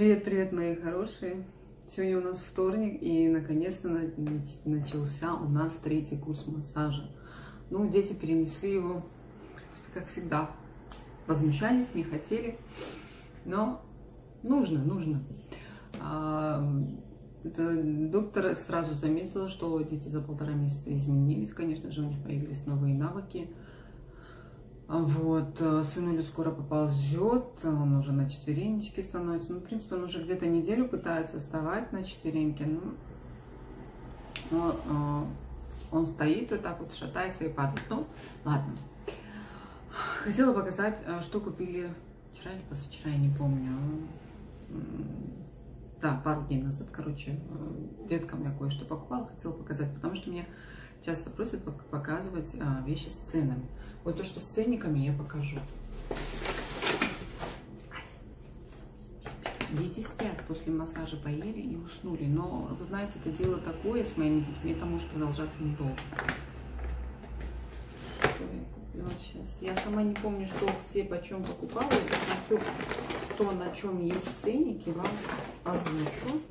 Привет, привет, мои хорошие! Сегодня у нас вторник, и наконец-то начался у нас 3-й курс массажа. Ну, дети перенесли его, в принципе, как всегда. Возмущались, не хотели, но нужно. Доктор сразу заметила, что дети за 1,5 месяца изменились. Конечно же, у них появились новые навыки. Вот, сынулю скоро поползет, он уже на четверенечки становится. Ну, в принципе, он уже где-то неделю пытается вставать на четвереньки. Но он стоит вот так вот, шатается и падает. Ну, ладно. Хотела показать, что купили вчера или позавчера, я не помню. Да, пару дней назад, короче, деткам я кое-что покупала, хотела показать, потому что меня часто просят показывать вещи с ценами. Вот то, что с ценниками, я покажу. Дети спят, после массажа поели и уснули. Но, вы знаете, это дело такое с моими детьми, это может продолжаться недолго. Что я купила сейчас? Я сама не помню, что где, почем покупала. Я посмотрю, кто на чем есть ценники, вам озвучу.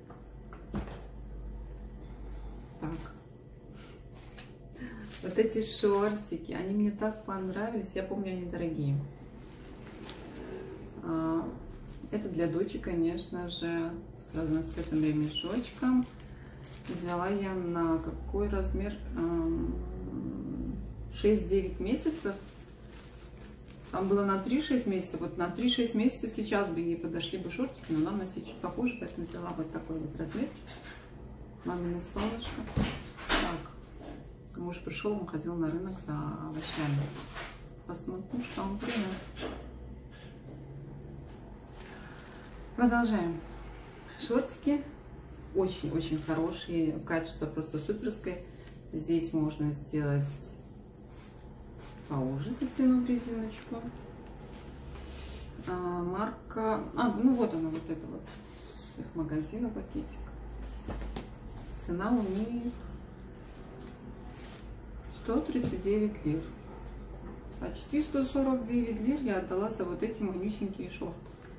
Так. Вот эти шортики, они мне так понравились. Я помню, они дорогие. Это для дочек, конечно же, с разноцветным ремешочком. Взяла я на какой размер? 6-9 месяцев. Там было на 3-6 месяцев. Вот на 3-6 месяцев сейчас бы ей подошли бы шортики, но нам носить чуть попозже, поэтому взяла вот такой вот размер. Мамино солнышко. Так. Муж пришел, он ходил на рынок за овощами. Посмотрим, что он принес. Продолжаем. Шортики очень-очень хорошие, качество просто суперское. Здесь можно сделать поуже, затянув резиночку. Марка, ну вот она, вот это вот с их магазина пакетик. Цена у них 139 лир. Почти 149 лир я отдала за вот эти манюсенькие шорты.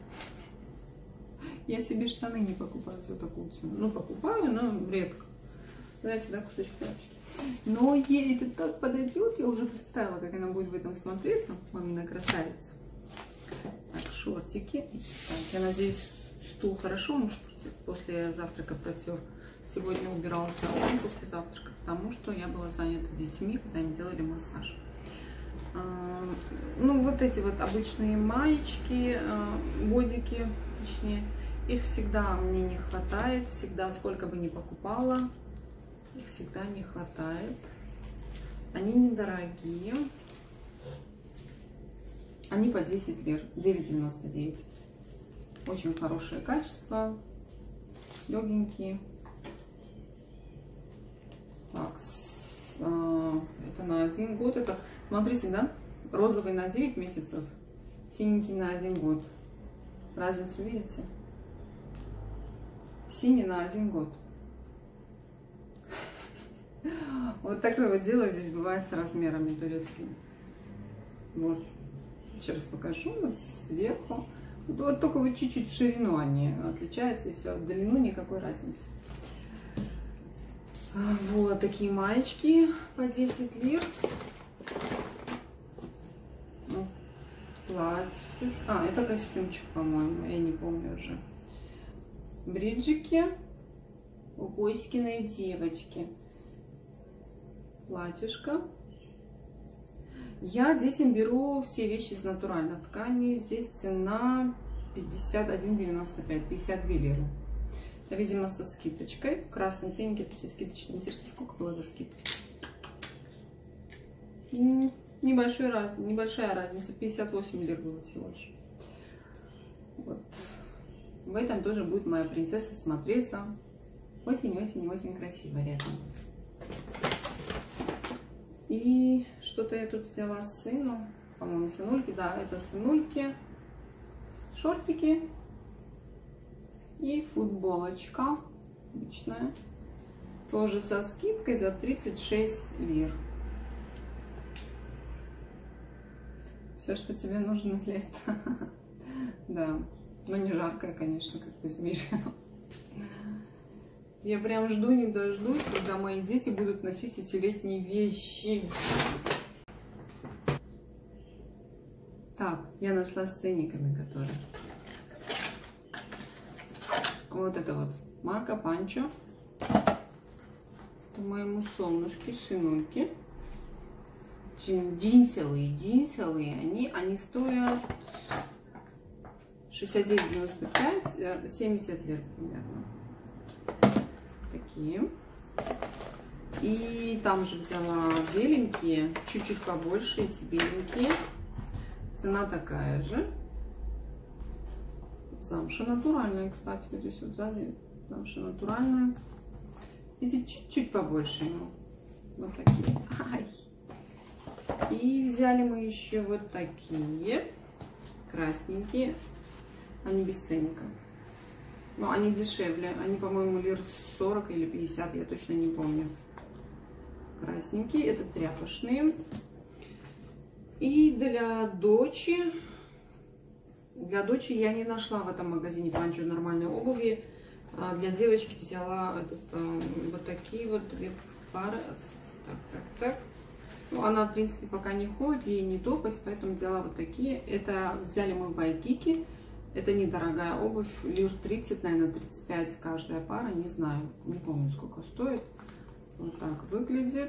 Я себе штаны не покупаю за такую цену. Ну, покупаю, но редко. Знаете, да, кусочек тряпочки. Но ей это так подойдет, я уже представила, как она будет в этом смотреться. Мамина красавица. Так, шортики. Так, я надеюсь, стул хорошо муж после завтрака протер. Сегодня убирался он после завтрака, потому что я была занята детьми, когда им делали массаж. Ну, вот эти вот обычные маечки, бодики, точнее, их всегда мне не хватает, всегда, сколько бы ни покупала, их всегда не хватает. Они недорогие, они по 10 лир, 9,99. Очень хорошее качество, легенькие. Так, это на 1 год. Это, смотрите, да, розовый на 9 месяцев, синенький на 1 год. Разницу видите? Синий на 1 год. Вот такое вот дело здесь бывает с размерами турецкими. Вот. Еще раз покажу. Вот сверху. Вот только вот чуть-чуть ширину они отличаются, и все. В длину никакой разницы. Вот такие маечки по 10 лир. Ну, платье. Это костюмчик, по-моему. Я не помню уже. Бриджики. У Коськиной девочки. Платьюшко. Я детям беру все вещи из натуральной ткани. Здесь цена 51,95. 52 лиры. Это, видимо, со скидочкой. Красный ценник, это все скидочные. Интересно, сколько было за скидкой? Небольшая разница. 58 лир было всего лишь. Вот. В этом тоже будет моя принцесса смотреться очень красиво рядом. И что-то я тут взяла сыну. По-моему, сынульки. Да, это сынульки. Шортики. И футболочка обычная. Тоже со скидкой за 36 лир. Все, что тебе нужно для этого. Да. Но не жаркое, конечно, как вы видите. Я прям жду не дождусь, когда мои дети будут носить эти летние вещи. Так, я нашла с ценниками, которые. Вот это вот марка Панчо. Это моему солнышке, сынульке. Джинсовые. Они стоят 69,95, 70 лир примерно. Такие. И там же взяла беленькие, чуть-чуть побольше, эти беленькие. Цена такая же. Замша натуральная, кстати, вот здесь вот сзади замша натуральная. Эти чуть-чуть побольше ему. Вот такие. Ай. И взяли мы еще вот такие красненькие. Они без ценника. Но они дешевле. Они, по-моему, лир 40 или 50, я точно не помню. Красненькие. Это тряпочные. И для дочери я не нашла в этом магазине Панчо нормальной обуви. Для девочки взяла вот такие вот две пары. Так. Ну, она, в принципе, пока не ходит, ей не топать, поэтому взяла вот такие. Это взяли мы в Вайкики. Это недорогая обувь, лир 30, наверное, 35 каждая пара, не знаю, не помню, сколько стоит. Вот так выглядит.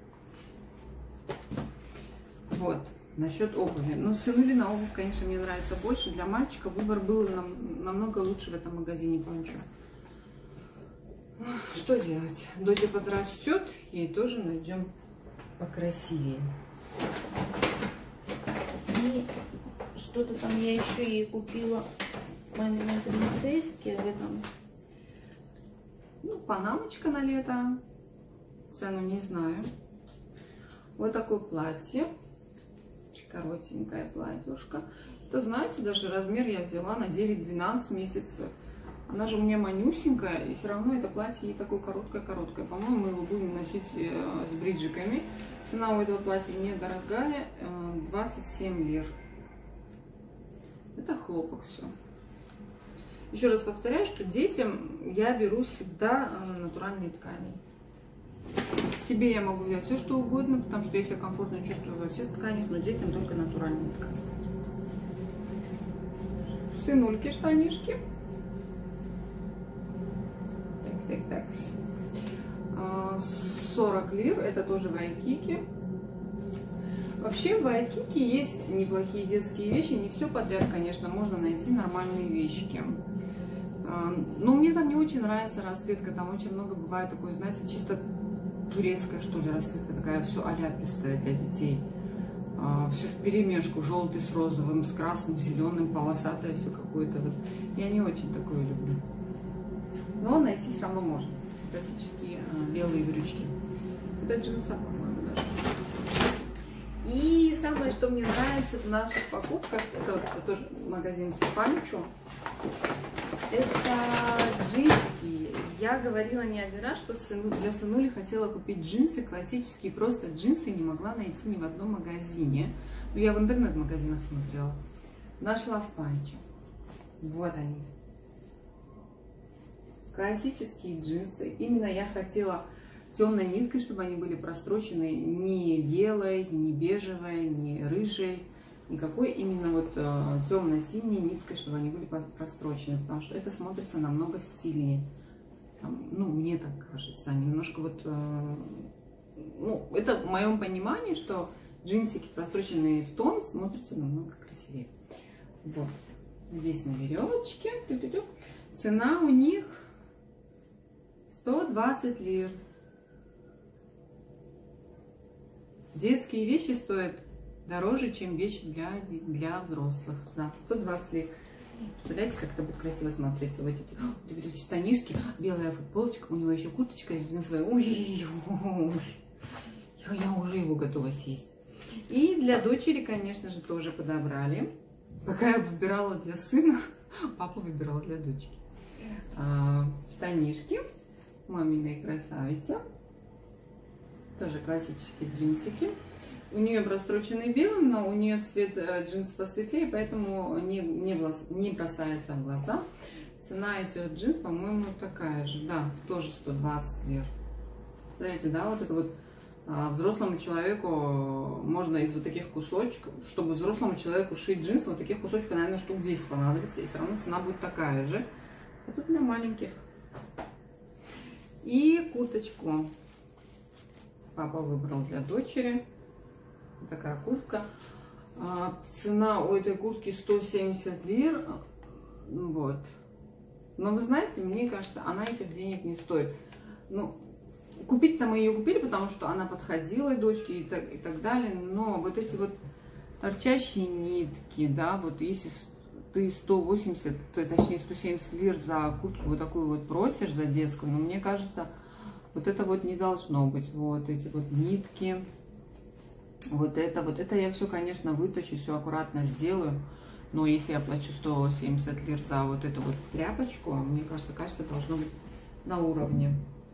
Вот, насчет обуви. Ну, сынулина обувь, конечно, мне нравится больше. Для мальчика выбор был намного лучше в этом магазине Панчо. Что делать? Доча подрастет, ей тоже найдем покрасивее. И что-то там я еще ей купила маминой принцесске в этом. Ну, панамочка на лето. Цену не знаю. Вот такое платье. Коротенькое платьюшко. Это, знаете, даже размер я взяла на 9-12 месяцев. Она же у меня манюсенькая, и все равно это платье ей такое короткое-короткое. По-моему, мы его будем носить с бриджиками. Цена у этого платья недорогая, 27 лир. Это хлопок все. Еще раз повторяю, что детям я беру всегда натуральные ткани. Себе я могу взять все, что угодно, потому что я себя комфортно чувствую во всех тканях, но детям только натуральные ткани. Сынульки штанишки. Так. 40 лир, это тоже Вайкики. Вообще в Вайкики есть неплохие детские вещи, не все подряд, конечно, можно найти нормальные вещи. Но мне там не очень нравится расцветка, там очень много бывает такой, знаете, чисто турецкая, что ли, расцветка, такая все аляпистая для детей. Все вперемешку, желтый с розовым, с красным, зеленым, полосатое, все какое-то. Вот. Я не очень такое люблю. Но найти все равно можно. Классические белые брючки. Это джинсы, по-моему, даже. И самое, что мне нравится в наших покупках, это тоже магазин Панчо. Это джинсики. Я говорила не один раз, что для сынули хотела купить джинсы классические, просто джинсы не могла найти ни в одном магазине. Но я в интернет-магазинах смотрела. Нашла в Панчо. Вот они. Классические джинсы. Именно я хотела темной ниткой, чтобы они были прострочены, не белой, не бежевой, не рыжей. Никакой именно вот темно-синей ниткой, чтобы они были прострочены, потому что это смотрится намного стильнее. Ну, мне так кажется, немножко вот, ну, это в моем понимании, что джинсики, простроченные в тон, смотрятся намного красивее. Вот, здесь на веревочке, цена у них 120 лир. Детские вещи стоят дороже, чем вещи для взрослых. Да, 120 лир. Представляете, как это будет красиво смотреться. Вот эти штанишки, белая футболочка, у него еще курточка джинсовая. Ой, я уже его готова съесть. И для дочери, конечно же, тоже подобрали. Пока я выбирала для сына, папа выбирал для дочки. Штанишки, маминая красавица. Тоже классические джинсики. у нее простроченный белым, но у нее цвет джинсов посветлее, поэтому не бросается в глаза. Цена этих джинс, по-моему, такая же. Да, тоже 120 лир. Представляете, да, вот это вот взрослому человеку можно из вот таких кусочков, чтобы взрослому человеку шить джинсы, вот таких кусочков, наверное, штук 10 понадобится, и все равно цена будет такая же. А тут для маленьких. И курточку папа выбрал для дочери. Вот такая куртка. Цена у этой куртки 170 лир. Вот. Но вы знаете, мне кажется, она этих денег не стоит. Ну, купить-то мы ее купили, потому что она подходила дочке и так далее. Но вот эти вот торчащие нитки, да, вот если ты 180, точнее 170 лир за куртку вот такую вот просишь, за детскую, но мне кажется, вот это вот не должно быть. Вот эти вот нитки, вот это я все, конечно, вытащу, все аккуратно сделаю. Но если я плачу 170 лир за вот эту вот тряпочку, мне кажется, качество должно быть на уровне.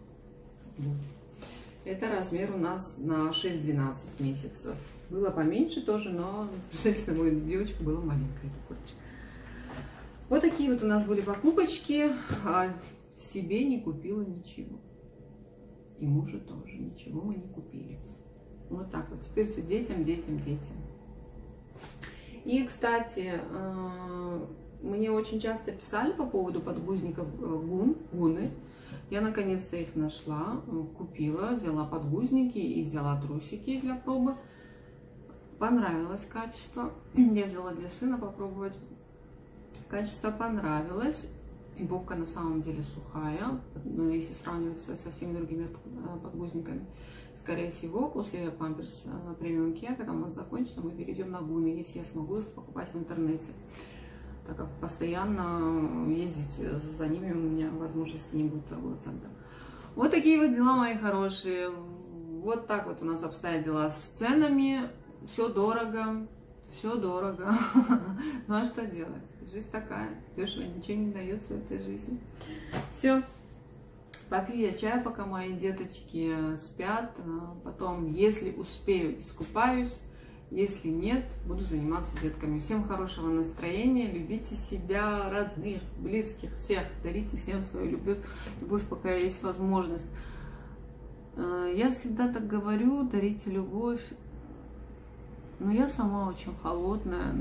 Это размер у нас на 6-12 месяцев. Было поменьше тоже, но, естественно, у девочки была маленькая эта курточка. Вот такие вот у нас были покупочки. А себе не купила ничего. И мужу тоже ничего мы не купили. Вот так вот. Теперь все детям, детям, детям. И, кстати, мне очень часто писали по поводу подгузников гуны. Я наконец-то их нашла, купила, взяла подгузники и взяла трусики для пробы. Понравилось качество. Я взяла для сына попробовать. Качество понравилось. Бобка на самом деле сухая, если сравнивать со всеми другими подгузниками. Скорее всего, после памперс премиум Care, когда у нас закончится, мы перейдем на гуны, если я смогу их покупать в интернете. Так как постоянно ездить за ними у меня возможности не будет торгового центра. Вот такие вот дела, мои хорошие. Вот так вот у нас обстоят дела с ценами. Все дорого, все дорого. Ну а что делать? Жизнь такая. Дешево ничего не дается в этой жизни. Все. Попью я чай, пока мои деточки спят. Потом, если успею, искупаюсь. Если нет, буду заниматься детками. Всем хорошего настроения. Любите себя, родных, близких, всех. Дарите всем свою любовь. Любовь, пока есть возможность. Я всегда так говорю, дарите любовь. Но я сама очень холодная.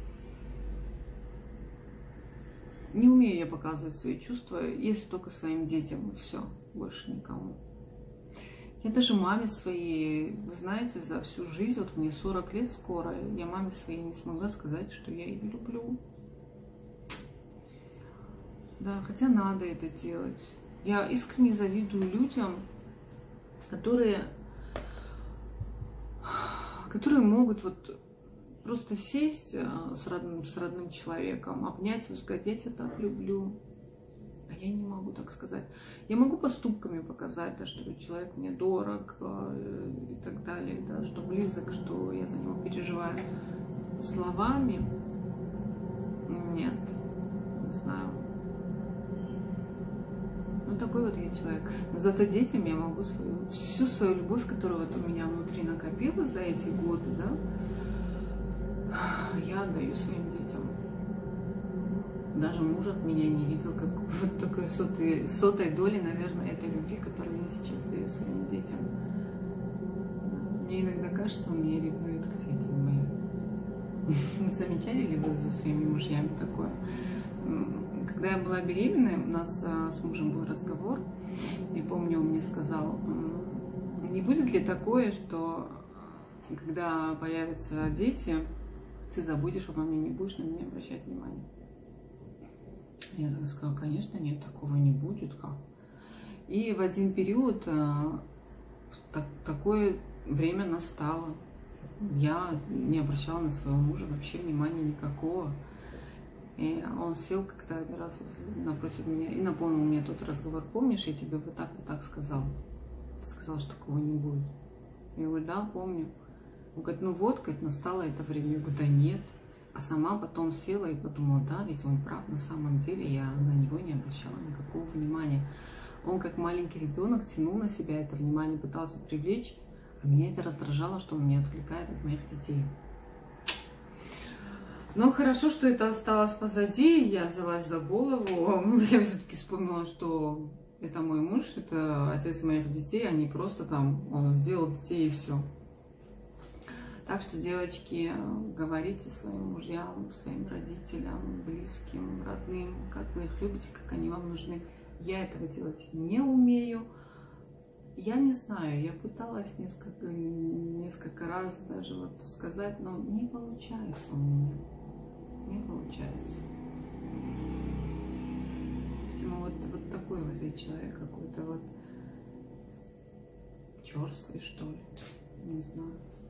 Не умею я показывать свои чувства, если только своим детям, и все, больше никому. Я даже маме своей, вы знаете, за всю жизнь, вот мне 40 лет скоро, я маме своей не смогла сказать, что я ее люблю. Да, хотя надо это делать. Я искренне завидую людям, которые могут вот просто сесть с родным человеком, обнять и сказать: я тебя так люблю. А я не могу так сказать. Я могу поступками показать, да, что человек мне дорог и так далее, да, что близок, что я за него переживаю. Словами нет, не знаю. Ну, такой вот я человек. Но зато детям я могу всю свою любовь, которая вот у меня внутри накопилась за эти годы, да, я отдаю своим детям. Даже муж от меня не видел, как вот такой сотой доли, наверное, этой любви, которую я сейчас даю своим детям. Мне иногда кажется, он меня ревнует к детям моим. Замечали ли вы за своими мужьями такое? Когда я была беременной, у нас с мужем был разговор. Я помню, он мне сказал: не будет ли такое, что когда появятся дети, ты забудешь обо мне, не будешь на меня обращать внимание? Я тогда сказала: конечно, нет, такого не будет, как. И в один период такое время настало. Я не обращала на своего мужа вообще внимания никакого. И он сел как-то один раз напротив меня и напомнил мне тот разговор: помнишь, я тебе вот так сказал? Ты сказал, что такого не будет. Я говорю: да, помню. Он говорит: ну вот, говорит, настало это время. Я говорю: да нет. А сама потом села и подумала: да, ведь он прав, на самом деле я на него не обращала никакого внимания. Он как маленький ребенок тянул на себя это внимание, пытался привлечь, А меня это раздражало, что он меня отвлекает от моих детей. Но хорошо, что это осталось позади, я взялась за голову. Я все-таки вспомнила, что это мой муж, это отец моих детей, а не просто там он сделал детей и все. Так что, девочки, говорите своим мужьям, своим родителям, близким, родным, как вы их любите, как они вам нужны. Я этого делать не умею. Я не знаю, я пыталась несколько раз даже вот сказать, но не получается у меня. Не получается. Видимо, вот такой вот я человек, какой-то вот черствый, что ли. Не знаю.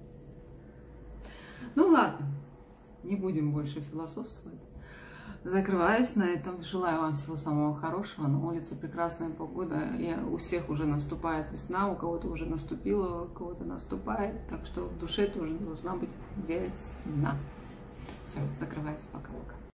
Ну ладно, не будем больше философствовать. Закрываюсь на этом. Желаю вам всего самого хорошего. На улице прекрасная погода. И у всех уже наступает весна, у кого-то уже наступила, у кого-то наступает. Так что в душе тоже должна быть весна. Все, закрываюсь. Пока-пока.